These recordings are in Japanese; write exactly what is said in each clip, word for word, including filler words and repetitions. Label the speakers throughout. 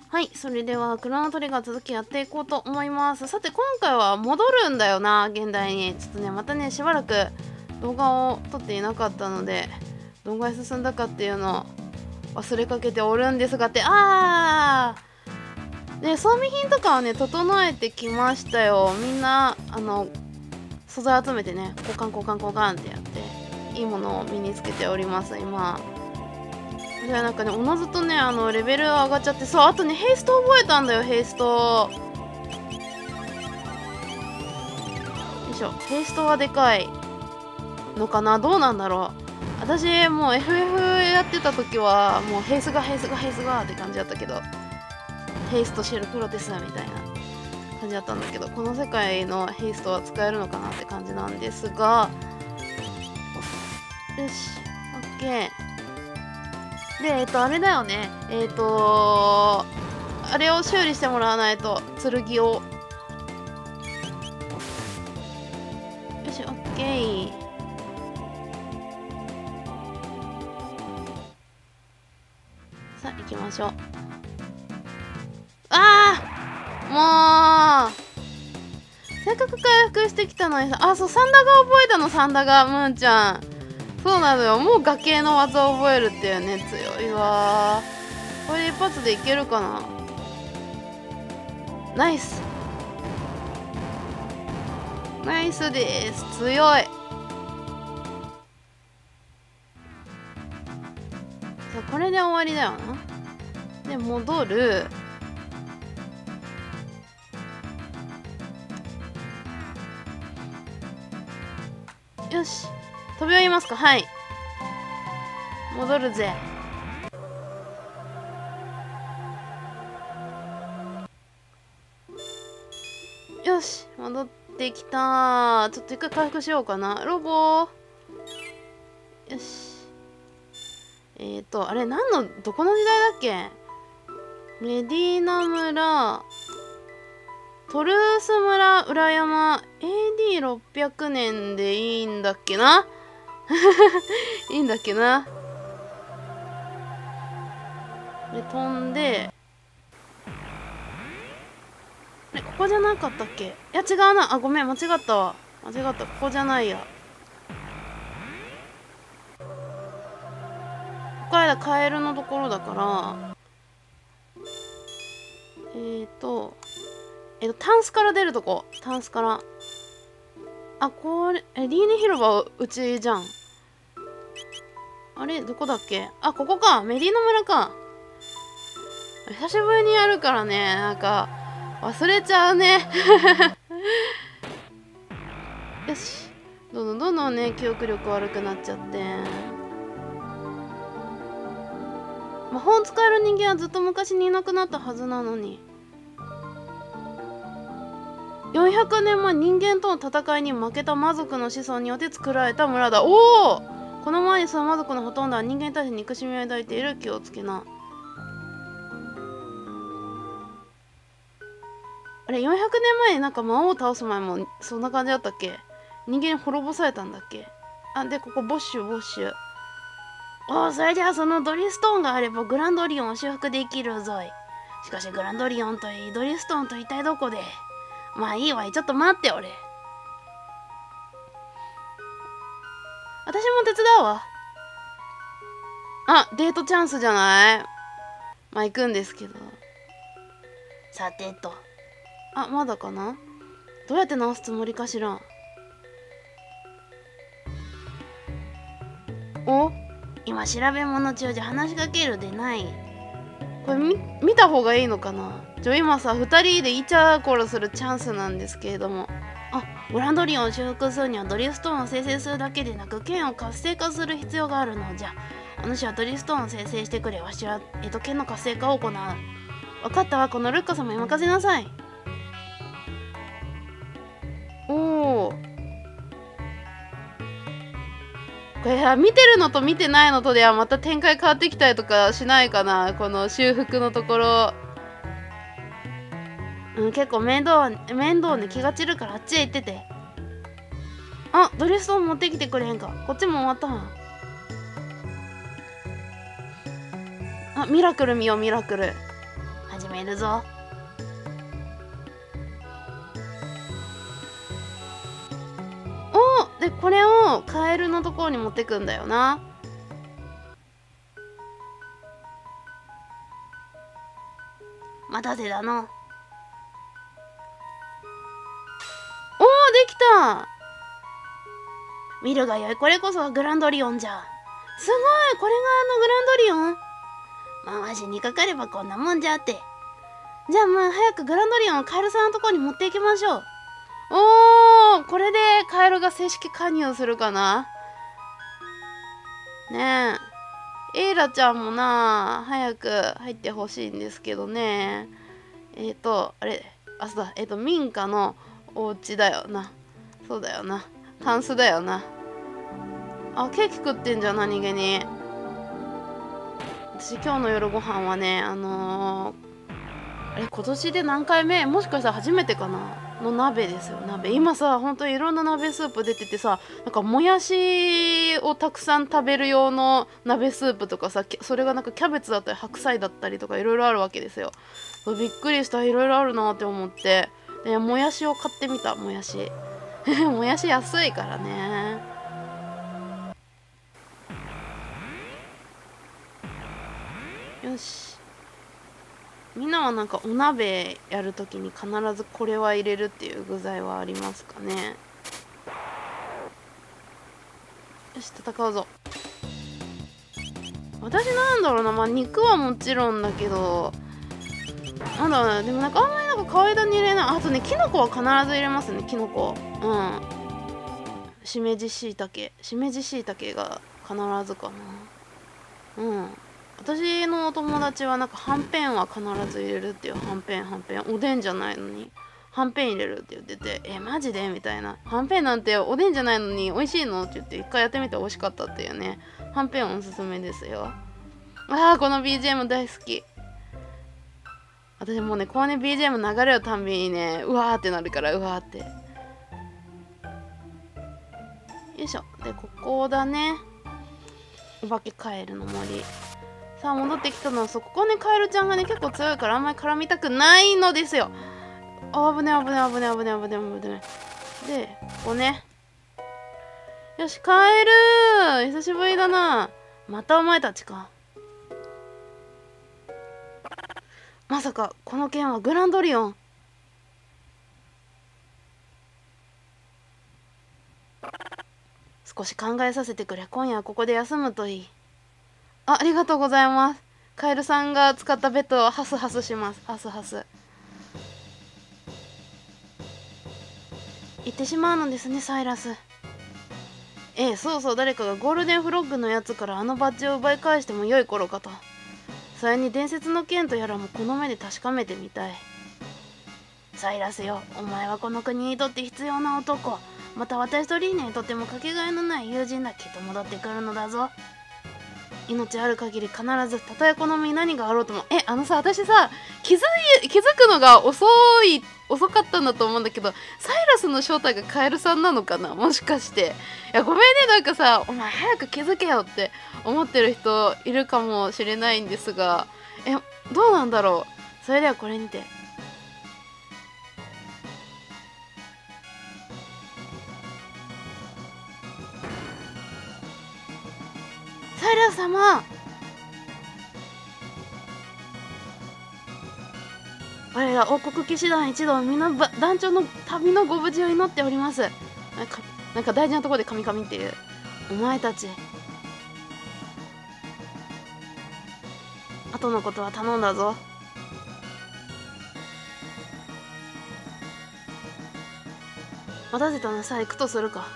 Speaker 1: はい、それではクロノトリガー続きやっていこうと思います。さて今回は戻るんだよな、現代に。ちょっとねまたねしばらく動画を撮っていなかったので、どんぐらい進んだかっていうのを忘れかけておるんですがって、あーね、装備品とかはね整えてきましたよ。みんなあの素材集めてね、交換交換交換ってやっていいものを身につけております今。じゃあなんかね、おのずとね、あのレベル上がっちゃって、そう、あとね、ヘイスト覚えたんだよ、ヘイスト。よいしょ、ヘイストはでかいのかな、どうなんだろう。私、もう エフエフ やってた時は、もうヘイスがヘイスがヘイスがって感じだったけど、ヘイストシェルプロテスみたいな感じだったんだけど、この世界のヘイストは使えるのかなって感じなんですが、よし、オッケー。で、えっと、あれだよね。えっと、あれを修理してもらわないと、剣を。よし、オッケー。さあ、行きましょう。ああもうせっかく回復してきたのにさ、あ、そう、サンダが覚えたの、サンダが、ムーンちゃん。そうなのよ、もう崖の技を覚えるっていうね、強いわー。これで一発でいけるかな。ナイスナイスです、強い。さあこれで終わりだよな。で戻る。よし、飛び降りますか。はい、戻るぜ。よし、戻ってきた。ちょっと一回回復しようかな。ロボー。よし。えーと、あれ、何の、どこの時代だっけ。メディーナ村、トルース村、裏山、エーディーろっぴゃく 年でいいんだっけないいんだっけな。で、飛んで、え、ここじゃなかったっけ。いや、違うな。あ、ごめん、間違ったわ。間違った。ここじゃないや。ここはカエルのところだから、えーと、えっと、タンスから出るとこ。タンスから。あ、これ、え、リーネ広場うちじゃん。あれ、どこだっけ。あ、ここか。メディーナ村か。久しぶりにやるからね、なんか、忘れちゃうね。よし。どんどんどんどんね、記憶力悪くなっちゃって。魔法使える人間はずっと昔にいなくなったはずなのに。よんひゃくねんまえ、人間との戦いに負けた魔族の子孫によって作られた村だ。おお、この前に住む魔族のほとんどは人間に対して憎しみを抱いている。気をつけな。あれ、よんひゃくねんまえになんか魔王を倒す前もそんな感じだったっけ。人間に滅ぼされたんだっけ。あ、で、ここボッシュボッシュ。おお、それじゃあそのドリストーンがあればグランドリオンを修復できるぞい。しかしグランドリオンといい、ドリストーンと一体どこで。まあいいわい、ちょっと待って俺。私も手伝うわ。あ、デートチャンスじゃない。まあ行くんですけど。さてと。あ、まだかな。どうやって直すつもりかしら。お、今調べ物中じゃ話しかけるでない。これ見見た方がいいのかな。ちょ今さふたりでイチャコラするチャンスなんですけれども。あ、グランドリオンを修復するにはドリストーンを生成するだけでなく剣を活性化する必要があるのじゃ。お主はドリストーンを生成してくれ。わしは、えっと、剣の活性化を行う。分かったわ。このルッカ様に任せなさい。おお、これ見てるのと見てないのとではまた展開変わってきたりとかしないかな。この修復のところ、うん、結構面倒面倒に気が散るからあっちへ行ってて。あ、ドリストーン持ってきてくれへんか。こっちも終わったん。あ、ミラクル見よう、ミラクル。
Speaker 2: はじ
Speaker 1: めるぞ。おでこれをカエルのところに持ってくんだよな。待たせだの。おー、できた。見るがよい、これこそグランドリオンじゃ。すごい、これがあのグランドリオン。回しにかかればこんなもんじゃって。じゃあまあ早くグランドリオンをカエルさんのところに持っていきましょう。おー、これでカエルが正式加入するかな。ねえ、エイラちゃんもな、早く入ってほしいんですけどね。えっ、ー、と、あれ、あ、そうだ、えっ、ー、と、民家のお家だよな。そうだよな。タンスだよな。あ、ケーキ食ってんじゃん、何気に。私、今日の夜ご飯はね、あのー、あれ、今年で何回目？もしかしたら初めてかなの鍋ですよ、鍋。今さ、ほんといろんな鍋スープ出ててさ、なんかもやしをたくさん食べる用の鍋スープとかさ、それがなんかキャベツだったり白菜だったりとかいろいろあるわけですよ。びっくりした、いろいろあるなって思って。で、もやしを買ってみた、もやし。もやし安いからね。よし。みんなはなんかお鍋やるときに必ずこれは入れるっていう具材はありますかね。よし、戦うぞ。私なんだろうな、まあ肉はもちろんだけど、なんだろうな、でもなんかあんまりなんか変わり種に入れない。あとね、キノコは必ず入れますね、キノコ。うん。しめじしいたけ。しめじしいたけが必ずかな。うん。私のお友達はなんかはんぺんは必ず入れるっていう。はんぺんはんぺんおでんじゃないのにはんぺん入れるって言ってて、えマジでみたいな。はんぺんなんておでんじゃないのに美味しいのって言って一回やってみて美味しかったっていうね。はんぺんおすすめですよ。あー、この ビージーエム 大好き。私もうね、こうね ビージーエム 流れるたんびにね、うわーってなるから、うわーって。よいしょ。でここだね、お化けカエルの森。さあ戻ってきたのは、そこね、カエルちゃんがね結構強いからあんまり絡みたくないのですよ。あぶねあぶねあぶねあぶねあぶねあぶね。でここね、よし、カエル久しぶりだな。またお前たちか。まさかこの件はグランドリオン。少し考えさせてくれ。今夜はここで休むといい。あ、ありがとうございます。カエルさんが使ったベッドをハスハスします。ハスハス。行ってしまうのですね、サイラス。ええ、そうそう、誰かがゴールデンフロッグのやつからあのバッジを奪い返しても良い頃かと。それに伝説の剣とやらもこの目で確かめてみたい。サイラスよ、お前はこの国にとって必要な男。また私とリーネにとってもかけがえのない友人だ。きっと戻ってくるのだぞ。命ある限り必ず、たとえこの身に何があろうとも。え、あのさ、私さ、気づい、気づくのが遅い、遅かったんだと思うんだけど、サイラスの正体がカエルさんなのかな、もしかして。いや、ごめんね、なんかさ、お前早く気づけよって思ってる人いるかもしれないんですが、え、どうなんだろう。それではこれにて。サイラス様、我ら王国騎士団一同皆団長の旅のご無事を祈っております。なんか、なんか大事なところでカミカミっていう。お前たち後のことは頼んだぞ。待たせたのさ、行くとするか。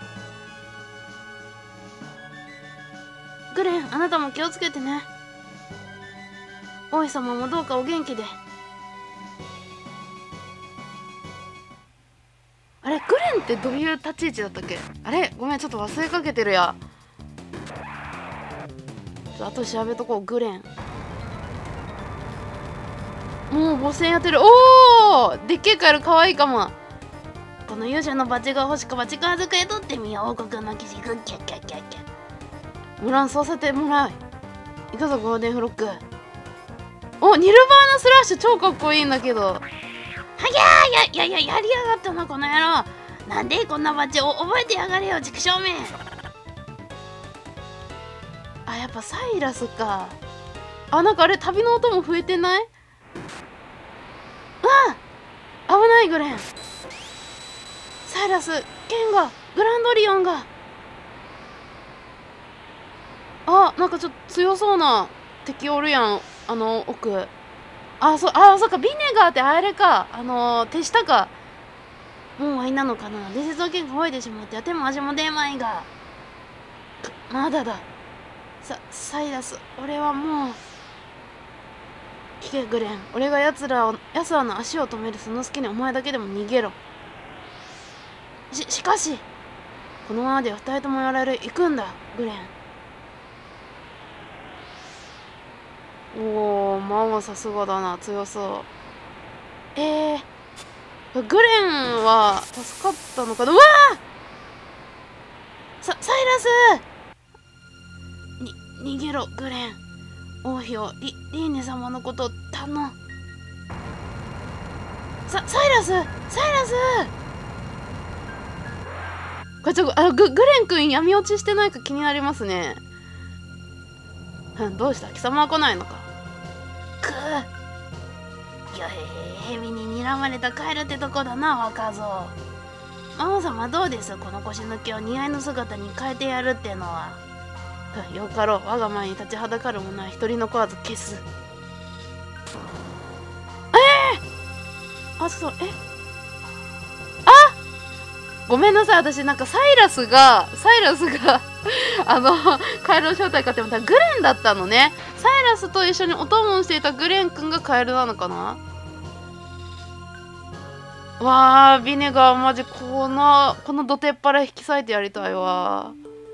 Speaker 1: グレン、あなたも気をつけてね。王妃様もどうかお元気で。あれ、グレンってどういう立ち位置だったっけ。あれ、ごめん、ちょっと忘れかけてるや。あと調べとこう。グレンもう母船やってる。おお、でっけえカエルかわいいかも。この勇者のバチが欲しくば力ずくへ取ってみよう。王国の騎士軍、キャッキャッキャッキャッ。ムラン、そうさせてもらう。行くぞゴールデンフロッグ。お、 おニルバーナスラッシュ超かっこいいんだけど。はぎゃー、やいやいや、やりやがったなこの野郎。なんでこんなバッジを覚えてやがれよ畜生め。あ、やっぱサイラスか。あ、なんかあれ旅の音も増えてない？うわあ、危ないグレン。サイラス、ケンガ、グランドリオンが。あ、なんかちょっと強そうな敵おるやん、あの奥。あ、そ、あ、そっか、ビネガーってあれか、あのー、手下か。もう終わりなのかな。伝説の剣が吠えてしまって手も足も出まいが。まだだ。さ、サイラス、俺はもう。聞けグレン、俺が奴らを、奴らの足を止めるその隙にお前だけでも逃げろ。し、しかし、このままでは二人ともやられる。行くんだ、グレン。おお、ママさすがだな、強そう。えー、グレンは助かったのかな。うわあ、さ、サイラスに、逃げろ、グレン。王妃をリ、リーネ様のことを頼む。さ、サイラスサイラスこれちょっと、あ、グ、グレン君闇落ちしてないか気になりますね。どうした？貴様は来ないのか。くぅ。よへへ、蛇に睨まれたカエルってとこだな、若造。魔王様どうです？この腰抜けを似合いの姿に変えてやるってのは。よかろう、我が前に立ちはだかる者は一人残らず消す。ええー、あ、そう、えあごめんなさい、私なんかサイラスが、サイラスがあの、カエルの正体かって思ったらグレンだったのね。サイラスと一緒にお供をしていたグレン君がカエルなのかな。わあ、ビネガーマジこの、この土手っ腹引き裂いてやりたいわ。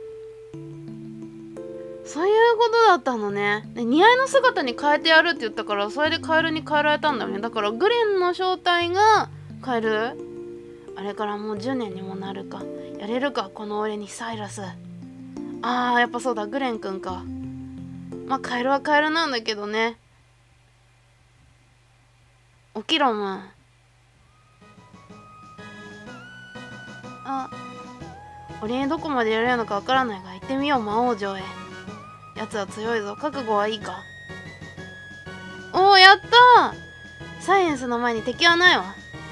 Speaker 1: そういうことだったのね。で、似合いの姿に変えてやるって言ったから、それでカエルに変えられたんだよね。だからグレンの正体がカエル。あれからもうじゅうねんにもなるか。やれるか、この俺にサイラス。あー、やっぱそうだ、グレンくんか。まあ、カエルはカエルなんだけどね。起きろ、もう。あ、俺にどこまでやれるのかわからないが、行ってみよう、魔王城へ。奴は強いぞ。覚悟はいいか。おお、やったー。サイエンスの前に敵はないわ。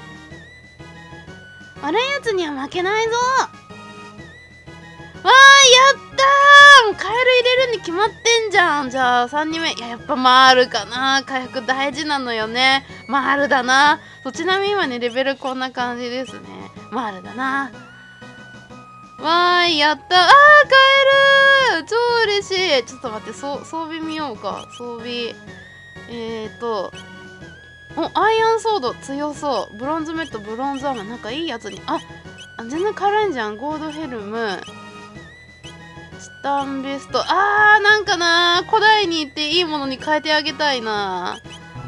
Speaker 1: 悪いやつには負けないぞ。わー、やったー。もうカエル入れるに決まってんじゃん。じゃあさんにんめ。いや、やっぱマールかな。回復大事なのよね。マールだな。そう、ちなみに今ね、レベルこんな感じですね。マールだな。わーい、やったー。あー、カエルー超嬉しい。ちょっと待って、そ装備見ようか。装備。えーと。お、アイアンソード強そう。ブロンズメット、ブロンズアーマー。なんかいいやつに。あ、あ全然軽いんじゃん。ゴールドヘルム。チタンベスト。あー、なんかなー。古代に行っていいものに変えてあげたいな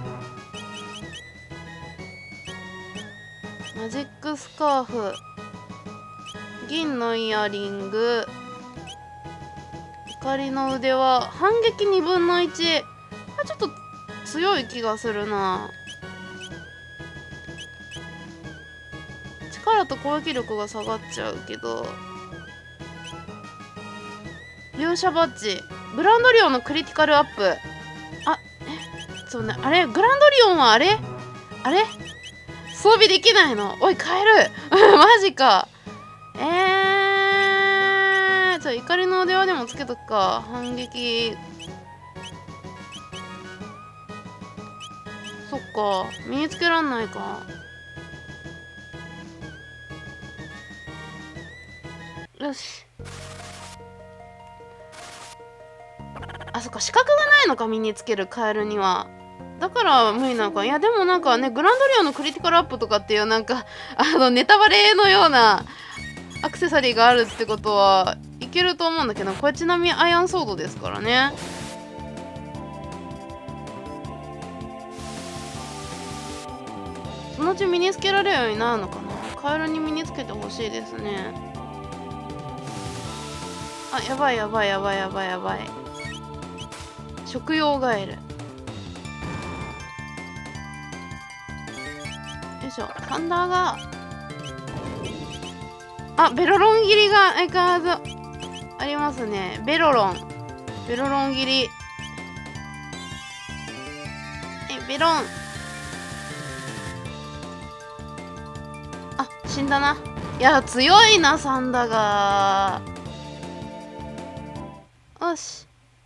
Speaker 1: ー。マジックスカーフ。銀のイヤリング。光の腕輪。反撃にぶんのいち。あ、ちょっと強い気がするな。力と攻撃力が下がっちゃうけど。両者バッジ。グランドリオンのクリティカルアップ。あ、え、そうね。あれグランドリオンはあれあれ装備できないの。おい、変えるマジか。えー、じゃあ怒りの腕輪でもつけとくか。反撃。そっか、身につけらんないか。よし。あ、そっか、資格がないのか、身につけるカエルには。だから無理なのか。いや、でもなんかね、グランドリオンのクリティカルアップとかっていうなんか、あの、ネタバレのようなアクセサリーがあるってことはいけると思うんだけど、これちなみにアイアンソードですからね。そのうち身につけられるようになるのかな。カエルに身につけてほしいですね。あ、やばいやばいやばいやばいやばい。食用ガエル。 いしょ。サンダーがあ、ベロロン切りが相変わらずありますね。ベロロンベロロン切り、え、ベロン、あ、死んだな。いや、強いな、サンダが。よし。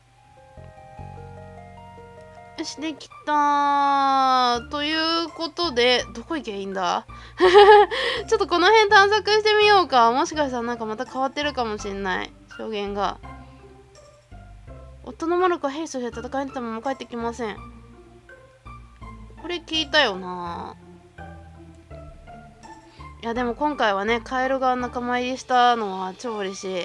Speaker 1: よし、できたー。ということで、どこ行けばいいんだちょっとこの辺探索してみようか。もしかしたらなんかまた変わってるかもしんない。証言が。夫のマルコは兵士として戦いに行ったまま帰ってきません。これ聞いたよな。いやでも今回はね、カエルが仲間入りしたのは超嬉しい。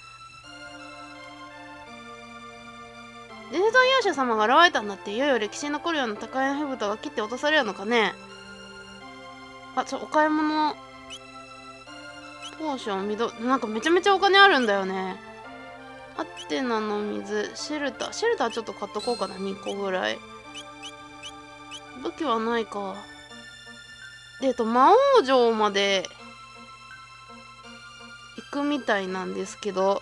Speaker 1: 伝説の勇者様が現れたんだって。いよいよ歴史に残るような高いの蓋が切って落とされるのかね。あ、ちょ、お買い物。ポーション、緑。なんかめちゃめちゃお金あるんだよね。アテナの水、シェルター。シェルターちょっと買っとこうかな。にこぐらい。武器はないか。で、えっと、魔王城まで行くみたいなんですけど、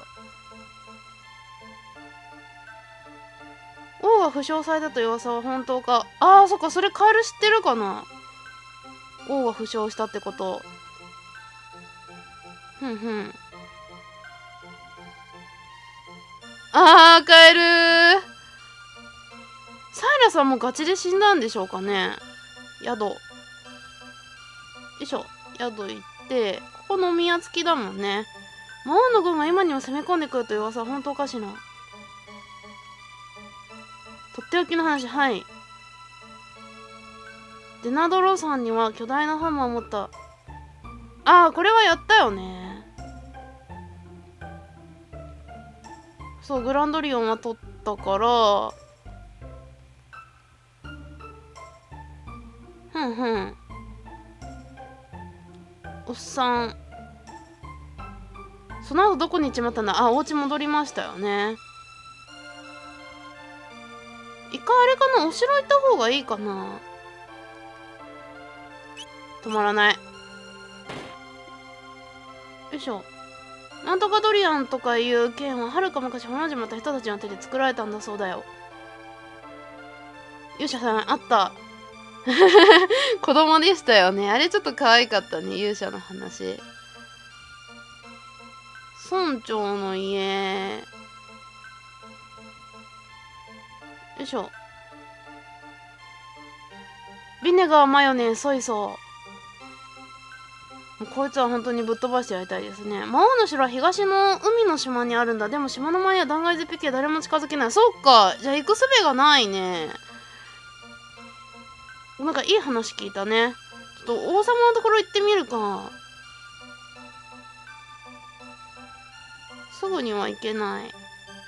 Speaker 1: 王が負傷されたという噂は本当か。あー、そっか、それカエル知ってるかな。王が負傷したってこと。ふんふん。あー、カエルー。サイラさんもガチで死んだんでしょうかね。宿。よいしょ。宿行って、ここ飲み屋付きだもんね。魔王の軍が今にも攻め込んでくるという噂は本当かしら。とっておきの話、はい。デナドロさんには巨大なハンマーを持った。ああ、これはやったよね。そう、グランドリオンは取ったから、ふんふん。おっさん。その後どこに行っちまったんだ。あ、お家戻りましたよね。一回あれかな、お城行った方がいいかな。止まらない。よいしょ。なんとかドリアンとかいう剣ははるか昔炎島った人たちの手で作られたんだそうだよ。勇者さん、あった。子供でしたよね。あれちょっと可愛かったね、勇者の話。村長の家。よいしょ。ビネガー、マヨネー、ソイソー。こいつは本当にぶっ飛ばしてやりたいですね。魔王の城は東の海の島にあるんだ。でも島の前には断崖絶壁へ誰も近づけない。そっか。じゃあ行く術がないね。なんかいい話聞いたね。ちょっと王様のところ行ってみるか。すぐには行けない。よ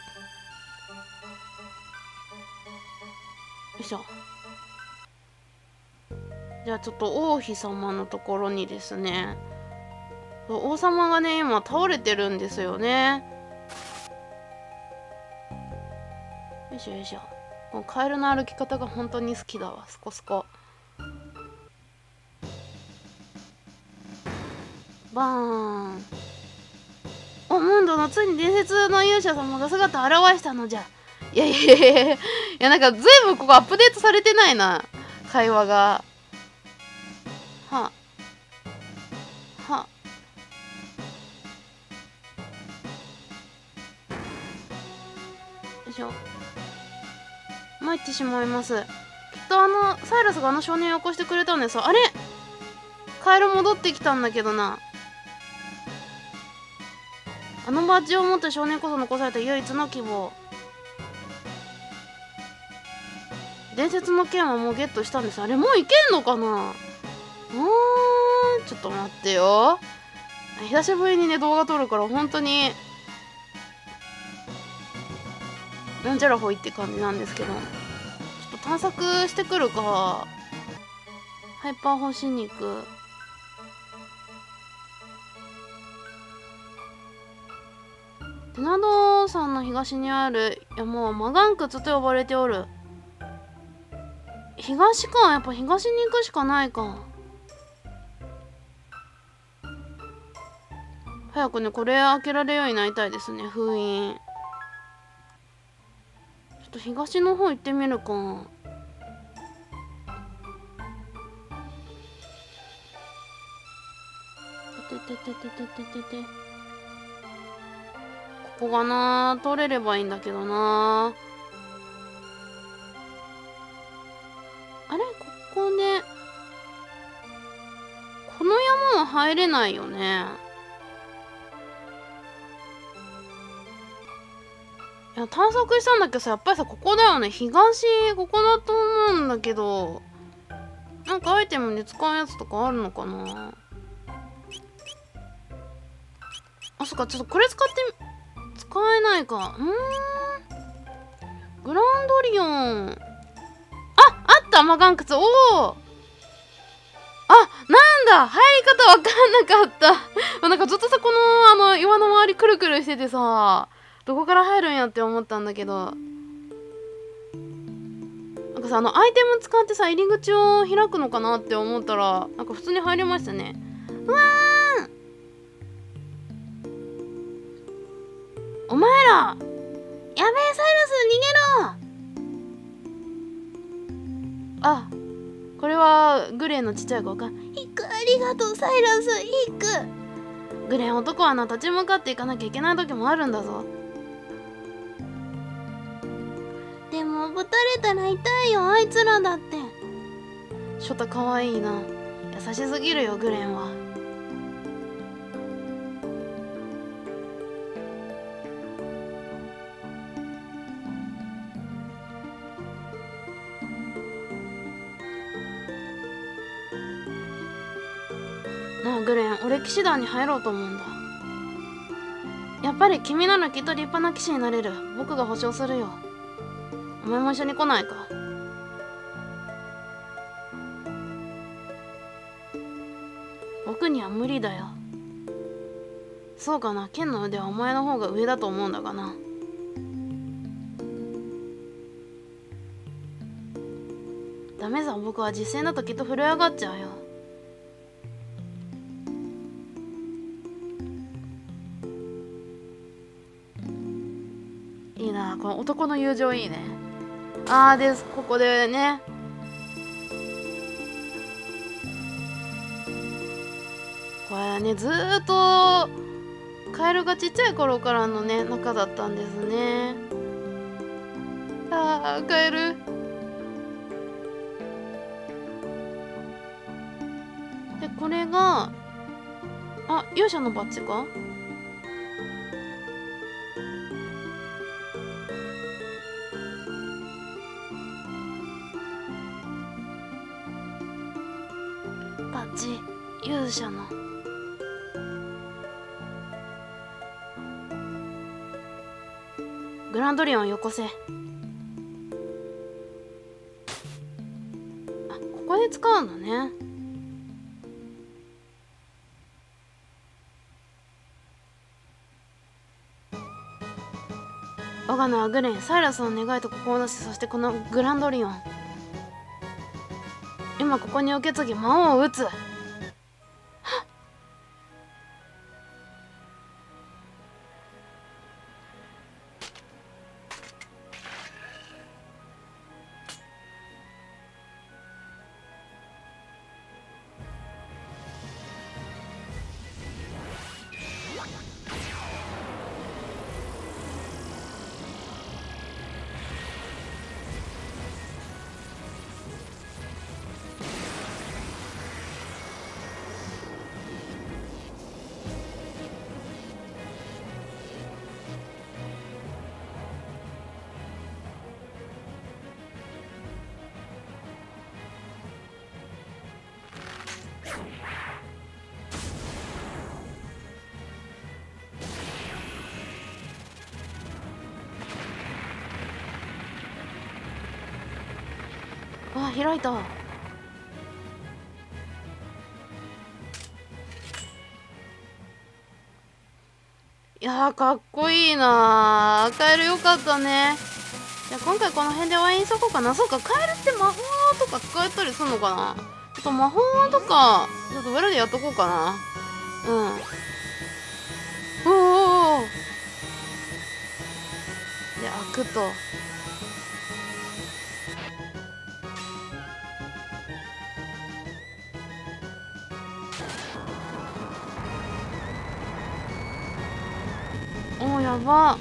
Speaker 1: いしょ。じゃあちょっと王妃様のところにですね。王様がね、今倒れてるんですよね。よいしょよいしょ。もうカエルの歩き方が本当に好きだわ。スコスコ。バーン。お、ムンドのついに伝説の勇者様が姿を現したのじゃ。いやいやいやいやいや、なんかずいぶんここアップデートされてないな、会話が。ははよいしょ。参ってしまいます。きっとあのサイラスがあの少年を起こしてくれたんです。あれ、カエル戻ってきたんだけどな。あのバッジを持った少年こそ残された唯一の希望。伝説の剣はもうゲットしたんです。あれもういけんのかな。うーん、ちょっと待ってよ。久しぶりにね動画撮るから本当になんちゃらほいって感じなんですけど、ちょっと探索してくるか。ハイパー星肉。テナド山の東にある山はマガン窟と呼ばれておる。東か。やっぱ東に行くしかないか。 早くねこれ開けられるようになりたいですね。封印。ちょっと東の方行ってみるか。てててててててて。ここがな取れればいいんだけどな。あれここでこの山は入れないよね。いや探索したんだけどさ、やっぱりさここだよね。東ここだと思うんだけど、なんかアイテムで使うやつとかあるのかな。あ、そっか、ちょっとこれ使って使えないか。うーんグランドリオン、あ、あったマガン靴。おお、あ、なんだ入り方わかんなかったなんかずっとさこのあの岩の周りくるくるしててさ、どこから入るんやって思ったんだけど、なんかさあのアイテム使ってさ入り口を開くのかなって思ったら、なんか普通に入れましたね。うわー、お前らやべえ、サイラス逃げろ。あ、これはグレーのちっちゃい子か。ヒック、ありがとうサイラス。ヒック、グレー男はな立ち向かっていかなきゃいけない時もあるんだぞ。でもぶたれたら痛いよ、あいつらだって。ショタかわいいな。優しすぎるよグレンは。なあグレン、俺騎士団に入ろうと思うんだ。やっぱり君ならきっと立派な騎士になれる。僕が保証するよ。お前も一緒に来ないか。僕には無理だよ。そうかな、剣の腕はお前の方が上だと思うんだがな。ダメさ、僕は実戦だときっと震え上がっちゃうよ。いいな、この男の友情いいね。あーです、ここでね。これね、ずーっとカエルがちっちゃい頃からのね仲だったんですね。あーカエルで、これがあ、勇者のバッジか。バッジ、勇者の。グランドリオンよこせ。あ、ここで使うのね。我が名はグレン。サイラスの願いと志、そしてこのグランドリオン。今ここに受け継ぎ魔王を撃つ。あ、開いた。いやーかっこいいなー。カエルよかったね。じゃあ今回この辺で終わりにしとこうかな。そうか、カエルって魔法とか使えたりするのかな。ちょっと魔法とかちょっと裏でやっとこうかな。うん。 で開くと。おー、やば。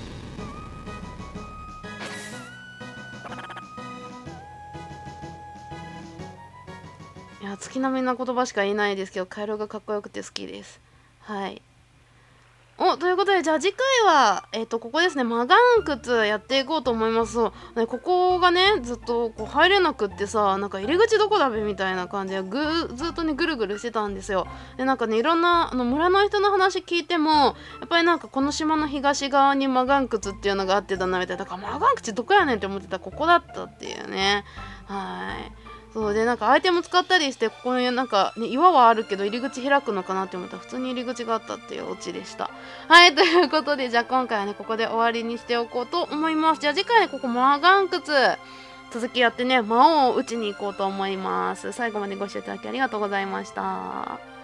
Speaker 1: いや、月並みな言葉しか言えないですけど、カエルがかっこよくて好きです。はい。お、ということで、じゃあ次回は、えっと、ここですね、マガン窟やっていこうと思います。そう、ね、ここがね、ずっとこう入れなくってさ、なんか入り口どこだべみたいな感じで、ぐーずっとね、ぐるぐるしてたんですよ。で、なんかね、いろんな、あの、村の人の話聞いても、やっぱりなんかこの島の東側にマガン窟っていうのがあってたな、みたいな。だからマガン窟どこやねんって思ってたら、ここだったっていうね。はい。そうで、なんかアイテム使ったりして、ここになんか、ね、岩はあるけど入り口開くのかなって思ったら普通に入り口があったっていうオチでした。はい、ということで、じゃあ今回はね、ここで終わりにしておこうと思います。じゃあ次回ね、ここマガン窟続きやってね、魔王を打ちに行こうと思います。最後までご視聴いただきありがとうございました。